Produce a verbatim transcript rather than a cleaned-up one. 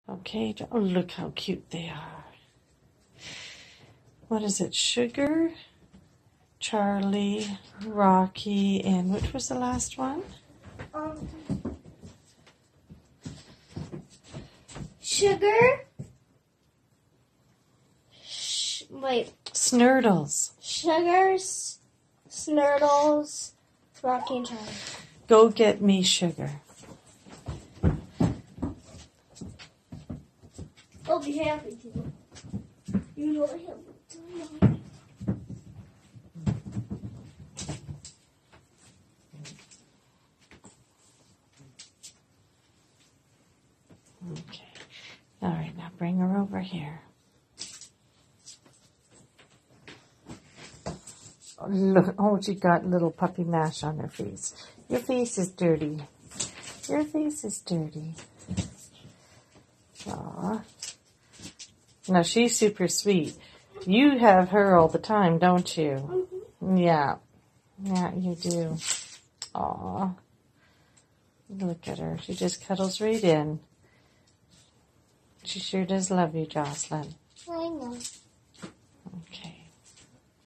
Okay, oh, look how cute they are. What is it? Sugar, Charlie, Rocky, and which was the last one? Um, Sugar. Sh wait. Snurdles. Sugars, Snurdles, Rocky, and Charlie. Go get me Sugar. I'll be happy to. You know him. Okay. All right, now bring her over here. Oh, look, oh, she got little puppy mash on her face. Your face is dirty. Your face is dirty. Aw. No, she's super sweet. You have her all the time, don't you? Mm-hmm. Yeah. Yeah, you do. Aw. Look at her. She just cuddles right in. She sure does love you, Jocelyn. I know.